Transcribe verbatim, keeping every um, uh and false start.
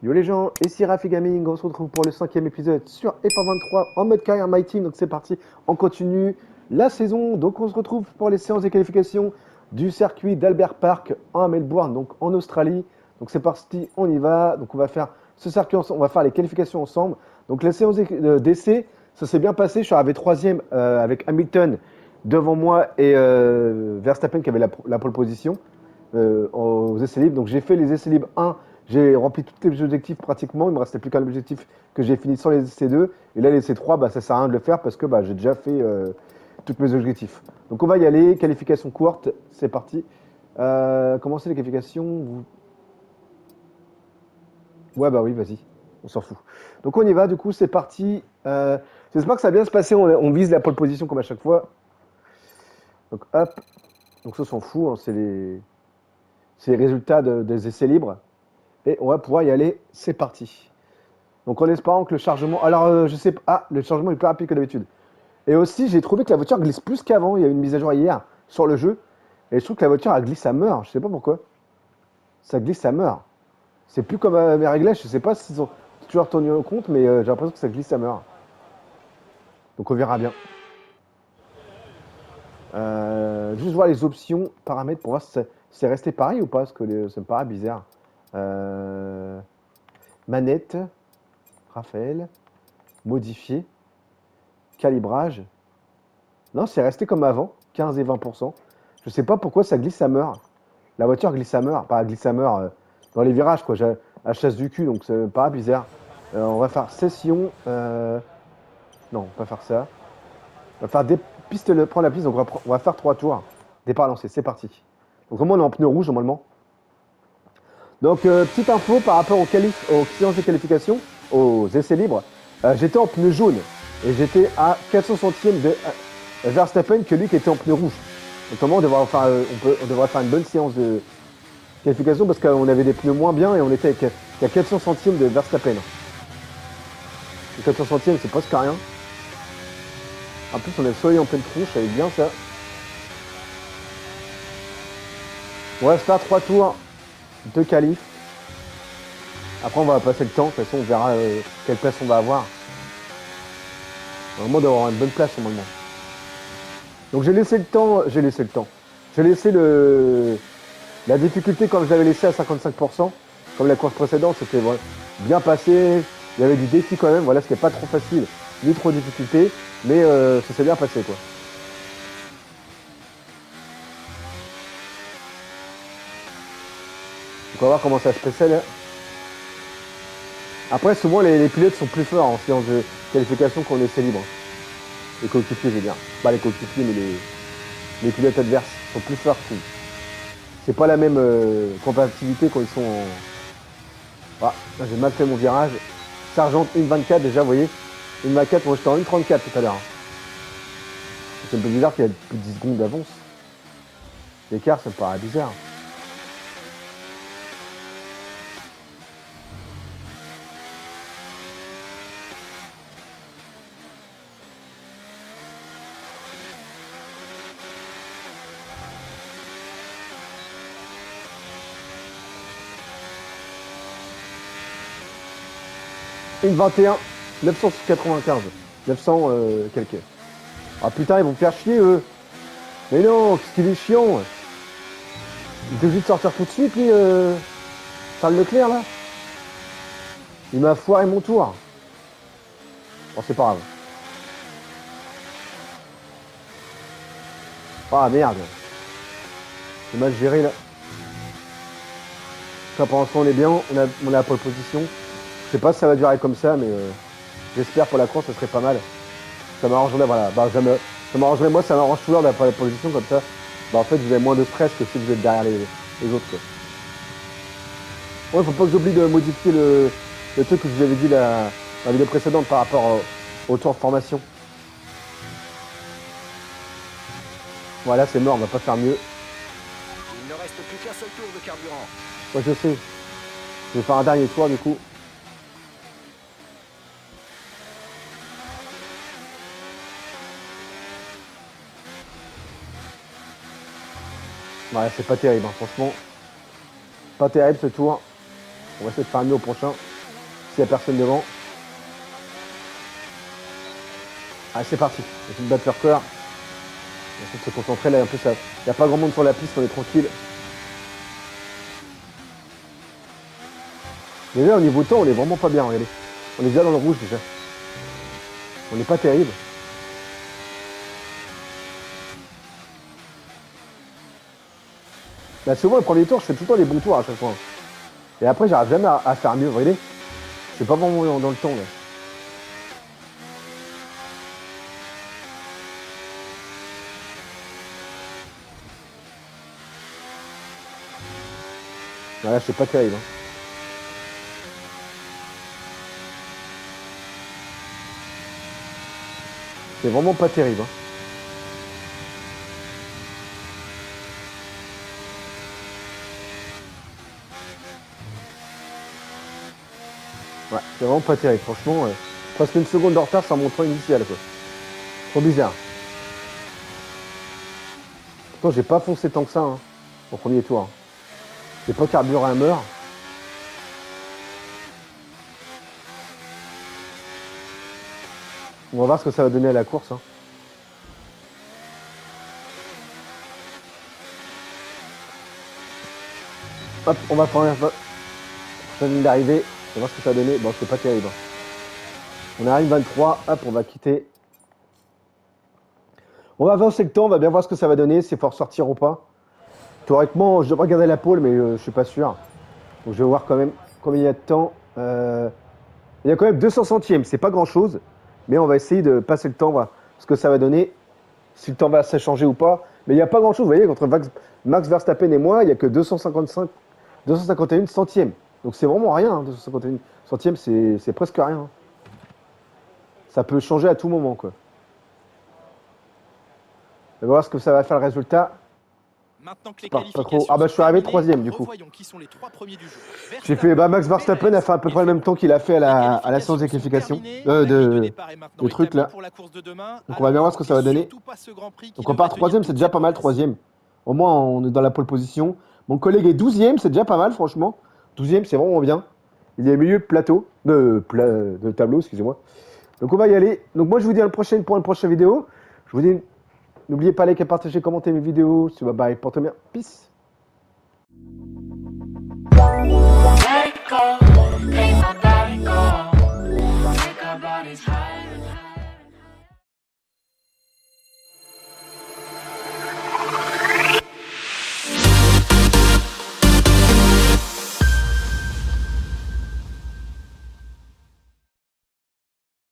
Yo les gens, ici Rafi Gaming, on se retrouve pour le cinquième épisode sur F un vingt-trois en mode carrière My Team. Donc c'est parti, on continue la saison. Donc on se retrouve pour les séances de qualification du circuit d'Albert Park en Melbourne, donc en Australie. Donc c'est parti, on y va. Donc on va faire ce circuit, on va faire les qualifications ensemble. Donc la séance d'essai, ça s'est bien passé. Je suis arrivé troisième euh, avec Hamilton devant moi et euh, Verstappen qui avait la, la pole position euh, aux essais libres. Donc j'ai fait les essais libres un. J'ai rempli tous les objectifs pratiquement, il me restait plus qu'un objectif que j'ai fini sans les C deux. Et là, les C trois, bah, ça sert à rien de le faire parce que bah, j'ai déjà fait euh, tous mes objectifs. Donc on va y aller, qualification courte, c'est parti. Euh, commencer les qualifications. Vous... Ouais, bah oui, vas-y, on s'en fout. Donc on y va, du coup, c'est parti. Euh, J'espère que ça va bien se passer, on, on vise la pole position comme à chaque fois. Donc hop, donc ça on s'en fout, hein, c'est les... les résultats de, des essais libres. Et on va pouvoir y aller, c'est parti. Donc en espérant que le chargement... Alors euh, je sais pas... Ah, le chargement est plus rapide que d'habitude. Et aussi j'ai trouvé que la voiture glisse plus qu'avant. Il y a eu une mise à jour hier sur le jeu. Et je trouve que la voiture elle glisse à mort. Je sais pas pourquoi. Ça glisse à mort. C'est plus comme à mes réglages. Je sais pas s'ils ont toujours tenu en compte, mais euh, j'ai l'impression que ça glisse à mort. Donc on verra bien. Euh, juste voir les options, paramètres pour voir si c'est resté pareil ou pas. Parce que les, ça me paraît bizarre. Euh, manette. Raphaël. Modifier. Calibrage. Non, c'est resté comme avant, quinze et vingt pour cent. Je sais pas pourquoi ça glisse à mort. La voiture glisse à mort, pas glisse à mort euh, dans les virages, quoi. J'ai la chasse du cul, donc c'est pas bizarre. Euh, on va faire session. Euh... Non, on va pas faire ça. On va faire des pistes, le... prendre la piste, donc on va, on va faire trois tours. Départ lancé, c'est parti. Donc vraiment, on est en pneu rouge normalement. Donc, euh, petite info par rapport aux, qualif... aux séances de qualification, aux essais libres. Euh, j'étais en pneu jaune et j'étais à quatre cents centièmes de euh, Verstappen que lui qui était en pneu rouge. Notamment, on devrait faire, euh, on, peut, on devrait faire une bonne séance de qualification parce qu'on avait des pneus moins bien et on était avec, à quatre cents centièmes de Verstappen. Et quatre cents centièmes, c'est presque rien. En plus, on a le soleil en pleine tronche, ça va bien ça. On va se faire trois tours de qualif. Après, on va passer le temps. De toute façon, on verra euh, quelle place on va avoir. Normalement, d'avoir une bonne place normalement. Donc, j'ai laissé le temps. J'ai laissé le temps. J'ai laissé le la difficulté comme je l'avais laissé à cinquante-cinq pour cent. Comme la course précédente, c'était bien passé. Il y avait du défi quand même. Voilà, ce qui n'est pas trop facile, ni trop difficulté. Mais euh, ça s'est bien passé, quoi. Donc, on va voir comment ça se passe là. Après, souvent, les, les pilotes sont plus forts en séance de qualification qu'on laissait libre. Les coéquipiers, je veux dire. Pas les coéquipiers, mais les, les pilotes adverses sont plus forts. C'est pas la même euh, compatibilité quand ils sont en... Ah, j'ai mal fait mon virage. Sargent une vingt-quatre déjà, vous voyez. une vingt-quatre, moi j'étais en une trente-quatre tout à l'heure. C'est un peu bizarre qu'il y a plus de dix secondes d'avance. L'écart, ça me paraît bizarre. une vingt et un, neuf cent quatre-vingt-quinze, neuf cents euh, quelques. Ah putain, ils vont me faire chier eux. Mais non, qu'est-ce qu'il est chiant. Il est obligé de sortir tout de suite, lui, euh... Charles Leclerc, là. Il m'a foiré mon tour. Bon, c'est pas grave. Ah merde. C'est mal géré, là. Ça, pour l'instant, on est bien. On a, on a la pole position. Je sais pas si ça va durer comme ça, mais euh, j'espère pour la course, ça serait pas mal. Ça m'arrangerait, voilà. Bah, ça m'arrangerait, moi, ça m'arrange toujours d'avoir la position comme ça. Bah, en fait, vous avez moins de stress que si vous êtes derrière les, les autres, quoi. Ouais, faut pas que j'oublie de modifier le, le truc que je vous avais dit la, la vidéo précédente par rapport au, au tour de formation. Voilà, c'est mort, on va pas faire mieux. Il ne reste plus qu'un seul tour de carburant. Ouais, je sais. Je vais faire un dernier tour, du coup. Ouais, c'est pas terrible, hein, franchement. Pas terrible ce tour. On va essayer de faire mieux au prochain. s'il n'y a personne devant. Allez, c'est parti. On va battre leur cœur. On va se concentrer là. En plus, il n'y a pas grand monde sur la piste, on est tranquille. Déjà, au niveau temps, on est vraiment pas bien. Regardez. On est déjà dans le rouge déjà. On n'est pas terrible. Bah, souvent, le premier tour, je fais tout le temps les bons tours à chaque fois. Et après, j'arrive jamais à, à faire mieux. Vous voyez, je suis pas vraiment dans, dans le temps là. Voilà, je suis pas terrible. Hein. C'est vraiment pas terrible. Hein. Ouais, c'est vraiment pas terrible. Franchement, euh, presque une seconde de retard sur mon temps initial, quoi. Trop bizarre. Pourtant, j'ai pas foncé tant que ça, hein, au premier tour. Hein. J'ai pas carburé un meurtre. On va voir ce que ça va donner à la course. Hein. Hop, on va prendre la prochaine ligne d'arrivée. On va voir ce que ça va donner. Bon, c'est pas terrible. On arrive vingt-trois. Hop, on va quitter. On va avancer le temps. On va bien voir ce que ça va donner. S'il faut ressortir ou pas. Théoriquement, je devrais regarder la pole, mais euh, je suis pas sûr. Donc, je vais voir quand même combien il y a de temps. Euh, il y a quand même deux cents centièmes. C'est pas grand chose. Mais on va essayer de passer le temps, voir ce que ça va donner, si le temps va s'échanger ou pas. Mais il n'y a pas grand chose, vous voyez, entre Max Verstappen et moi, il n'y a que deux cent cinquante-cinq, deux cent cinquante et un centièmes. Donc c'est vraiment rien, hein, deux cent cinquante et un centièmes, c'est presque rien. Ça peut changer à tout moment, quoi. On va voir ce que ça va faire le résultat. Maintenant que les pas, pas trop. Ah bah je suis terminées, arrivé troisième du coup. Qui sont les trois premiers du jeu. J'ai fait bah Max Verstappen a fait à peu près le même temps qu'il a fait à la, à la séance de qualification euh, de, de truc là. Donc on va bien voir ce que ça va donner. Donc on part troisième, c'est déjà pas mal troisième. Au moins on est dans la pole position. Mon collègue est douzième, c'est déjà pas mal franchement. douzième c'est vraiment bien. Il est au milieu de plateau, de, pla, de tableau, excusez-moi. Donc on va y aller. Donc moi je vous dis à la prochaine pour une prochaine vidéo. Je vous dis, n'oubliez pas de liker, partager, commenter mes vidéos. Bye bye, portez bien. Peace. Let it go, make my body go, make our bodies high.